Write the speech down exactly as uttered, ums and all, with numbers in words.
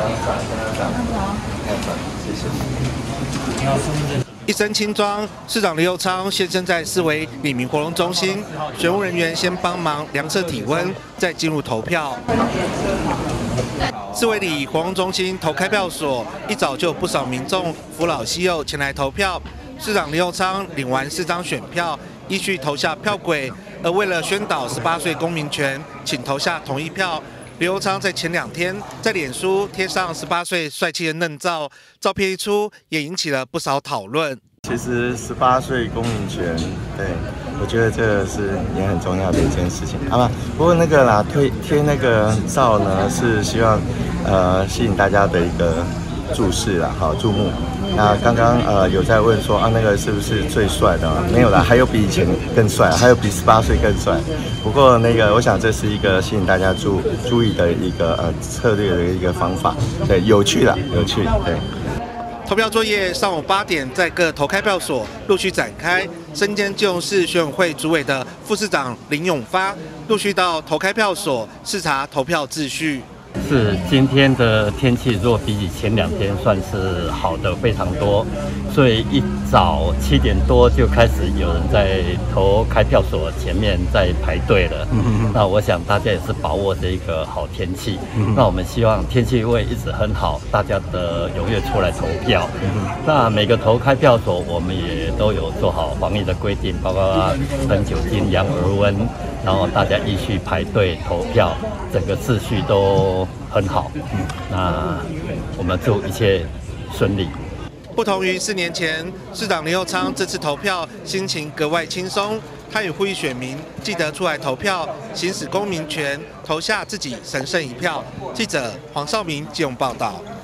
谢谢。一身轻装，市长林右昌现身在四维里民活动中心，选务人员先帮忙量测体温，再进入投票。四维里活动中心投开票所一早就有不少民众扶老携幼前来投票。市长林右昌领完四张选票，依序投下票轨。而为了宣导十八岁公民权，请投下同意票。林右昌在前两天在脸书贴上十八岁帅气的嫩照，照片一出，也引起了不少讨论。 其实十八岁公民权，对我觉得这个是也很重要的一件事情，好吧？不过那个啦，贴贴那个照呢，是希望呃吸引大家的一个注视啦，好注目。那刚刚呃有在问说啊，那个是不是最帅的？没有啦，还有比以前更帅，还有比十八岁更帅。不过那个，我想这是一个吸引大家注注意的一个呃策略的一个方法，对，有趣啦，有趣，对。 投票作业上午八点在各投开票所陆续展开。身兼基隆市选委会主委的副市长林永发陆续到投开票所视察投票秩序。 是今天的天气，若比起前两天算是好的非常多，所以一早七点多就开始有人在投开票所前面在排队了。嗯、那我想大家也是把握这一个好天气。嗯、那我们希望天气会一直很好，大家的踊跃出来投票。嗯、那每个投开票所我们也都有做好防疫的规定，包括喷酒精、量额温，然后大家依序排队投票，整个秩序都很好。嗯，那我们祝一切顺利。 不同于四年前，市长林右昌这次投票心情格外轻松。他也呼吁选民记得出来投票，行使公民权，投下自己神圣一票。记者黄少明基隆报道。